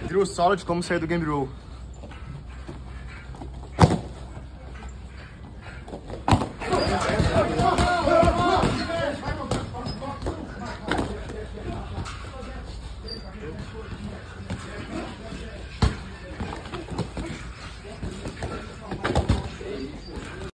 Drill solo de como sair do game roll.